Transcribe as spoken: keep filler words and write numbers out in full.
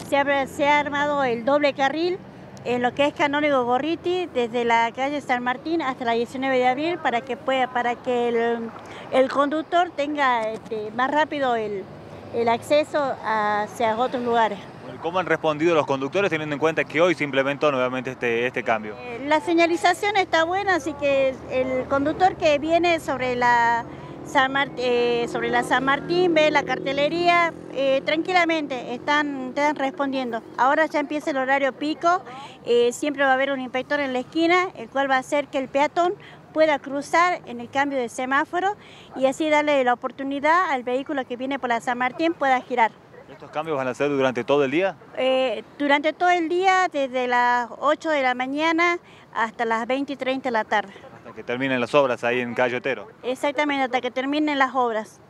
se ha, se ha armado el doble carril en lo que es Canónigo Gorriti, desde la calle San Martín hasta la diecinueve de abril, para que pueda, para que el, el conductor tenga este, más rápido el, el acceso hacia otros lugares. ¿Cómo han respondido los conductores teniendo en cuenta que hoy se implementó nuevamente este, este cambio? Eh, la señalización está buena, así que el conductor que viene sobre la San, Mart eh, sobre la San Martín, ve la cartelería, eh, tranquilamente están, están respondiendo. Ahora ya empieza el horario pico, eh, siempre va a haber un inspector en la esquina, el cual va a hacer que el peatón pueda cruzar en el cambio de semáforo y así darle la oportunidad al vehículo que viene por la San Martín pueda girar. ¿Estos cambios van a ser durante todo el día? Eh, durante todo el día, desde las ocho de la mañana hasta las veinte y treinta de la tarde. Hasta que terminen las obras ahí en Calle Otero. Exactamente, hasta que terminen las obras.